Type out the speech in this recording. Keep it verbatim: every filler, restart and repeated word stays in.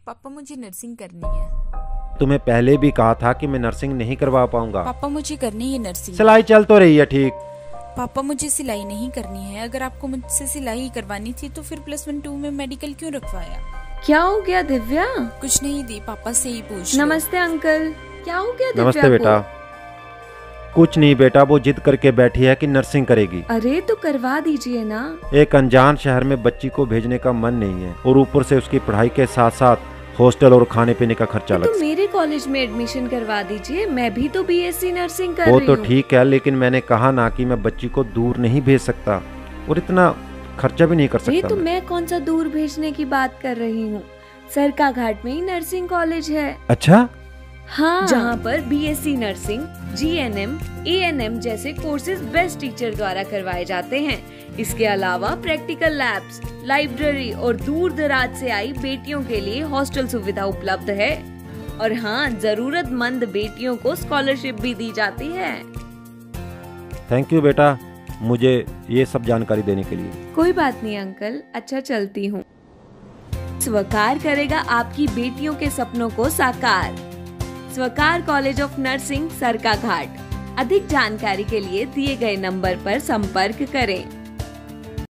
पापा मुझे नर्सिंग करनी है। तुम्हें पहले भी कहा था कि मैं नर्सिंग नहीं करवा पाऊंगा। पापा मुझे करनी है नर्सिंग। सिलाई चल तो रही है ठीक। पापा मुझे सिलाई नहीं करनी है। अगर आपको मुझसे सिलाई करवानी थी तो फिर प्लस वन टू में मेडिकल क्यों रखवाया? क्या हो गया दिव्या? कुछ नहीं दी, पापा से ही पूछ। नमस्ते अंकल, क्या हो गया दिव्या? नमस्ते बेटा। कुछ नहीं बेटा, वो जिद करके बैठी है कि नर्सिंग करेगी। अरे तो करवा दीजिए ना। एक अनजान शहर में बच्ची को भेजने का मन नहीं है और ऊपर से उसकी पढ़ाई के साथ साथ हॉस्टल और खाने पीने का खर्चा लग। तो मेरे कॉलेज में एडमिशन करवा दीजिए, मैं भी तो बीएससी नर्सिंग कर वो रही तो हूँ। ठीक है, लेकिन मैंने कहा ना कि मैं बच्ची को दूर नहीं भेज सकता और इतना खर्चा भी नहीं कर सकता। तो मैं कौन सा दूर भेजने की बात कर रही हूँ, सरका घाट में ही नर्सिंग कॉलेज है। अच्छा हाँ, जहाँ पर बीएससी नर्सिंग, जीएनएम, एएनएम जैसे कोर्सेज बेस्ट टीचर द्वारा करवाए जाते हैं। इसके अलावा प्रैक्टिकल लैब्स, लाइब्रेरी और दूर दराज से आई बेटियों के लिए हॉस्टल सुविधा उपलब्ध है। और हाँ, जरूरतमंद बेटियों को स्कॉलरशिप भी दी जाती है। थैंक यू बेटा, मुझे ये सब जानकारी देने के लिए। कोई बात नहीं अंकल, अच्छा चलती हूँ। स्वकार करेगा आपकी बेटियों के सपनों को साकार। स्वकार कॉलेज ऑफ नर्सिंग, सरका घाट। अधिक जानकारी के लिए दिए गए नंबर पर संपर्क करें।